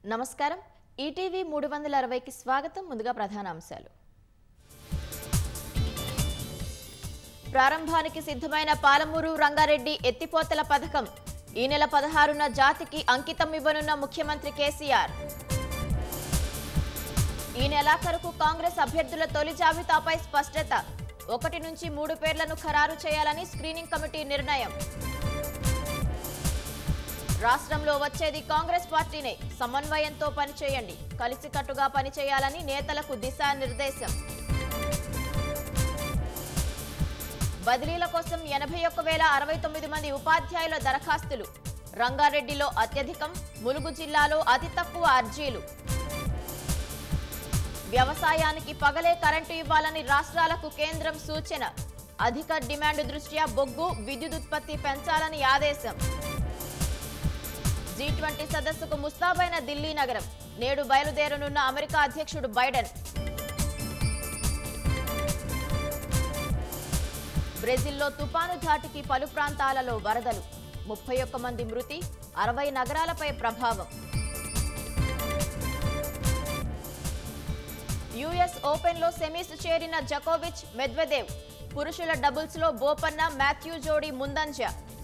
నమస్కారం ఈటీవీ 360కి స్వాగతం ముందుగా ప్రధాన అంశాలు ప్రారంభానికి సిద్ధమైన పాలమూరు రంగారెడ్డి ఎత్తిపోతల పథకం ఈ నెల 16న జాతికి అంకితం ఇవ్వనున్న ముఖ్యమంత్రి కేసీఆర్ ఈ నెలాఖరుకు కాంగ్రెస్ అభ్యర్థుల తొలి జాబితాపై స్పష్టత 1 నుంచి 3 పేర్లను ఖరారు చేయాలని స్క్రీనింగ్ కమిటీ నిర్ణయం రాష్ట్రంలో వచ్చేది కాంగ్రెస్ పార్టీనే సమన్వయంతో పనిచేయండి కలిసికట్టుగా పనిచేయాలని నేతలకు దిశానిర్దేశం బదిలీల కోసం 81,069 మంది ఉపాధ్యాయుల దరఖాస్తులు రంగారెడ్డిలో అత్యధికం ములుగు జిల్లాలో అతి తక్కువ అర్జీలు వ్యవసాయానికి పగలే కరెంటు ఇవ్వాలని రాష్ట్రాలకు కేంద్రం సూచన అధిక డిమాండ్ దృష్ట్యా బొగ్గు విద్యుత్ ఉత్పత్తి పెంచాలని ఆదేశం G20 సదస్సుకు ముస్తాబైన ఢిల్లీ నగరం నేడు బయలుదేరనున్న అమెరికా అధ్యక్షుడు బైడెన్ బ్రెజిల్లో తుపాను ధాటికి పలు ప్రాంతాలలో వరదలు 31 మంది మృతి 60 నగరాలపై ప్రభావం యుఎస్ ఓపెన్ లో సెమీస్ చేరిన జకోవిచ్ మెద్వెదేవ్ పురుషుల డబుల్స్ లో బోపన్న మాథ్యూ జోడీ ముందంజ